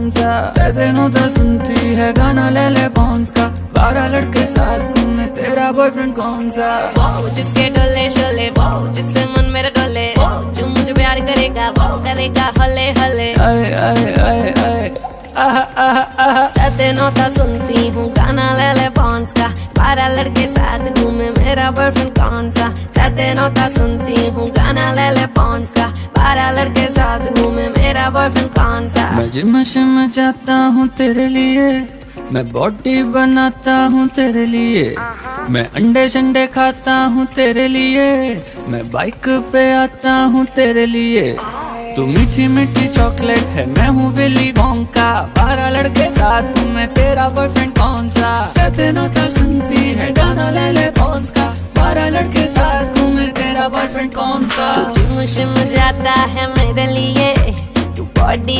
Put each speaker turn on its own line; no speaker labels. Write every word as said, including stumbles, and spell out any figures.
सा, दिनों तक सुनती है गाना ले ले पॉन्स का, बारह लड़के साथ घूमे तेरा बॉयफ्रेंड कौन सा?
वो जिसके डोले शोले, वो जिससे मन मेरा डोले, वो जो मुझे प्यार करेगा वो करेगा हले हले।
आए आए आए आए आहा आहा आहा।
सदनों सुनती हूँ गाना ले ले पॉन्स का, बारह लड़के साथ घूमे मेरा बॉयफ्रेंड कौन सा? सदनों सुनती हूँ गाना ले ले पॉन्स का, बारह लड़के साथ घूमे मेरा बॉयफ्रेंड कौन सा?
मैं जिम शिम जाता हूँ तेरे लिए, मैं बॉडी बनाता हूँ तेरे लिए, मैं अंडे शंडे खाता हूँ तेरे लिए, मैं बाइक पे आता हूँ तेरे लिए। तू मीठी मीठी चॉकलेट है, मैं हूँ विली वोंका, बारह लड़के साथ घूमे तेरा बॉयफ्रेंड कौन सा? सदनों तक सुनती है गाना ले ले पॉन्स का, बारह लड़के साथ घूमे तेरा बॉयफ्रेंड कौन सा?
तू जिम शिम जाता है मेरे लिए, तू बॉडी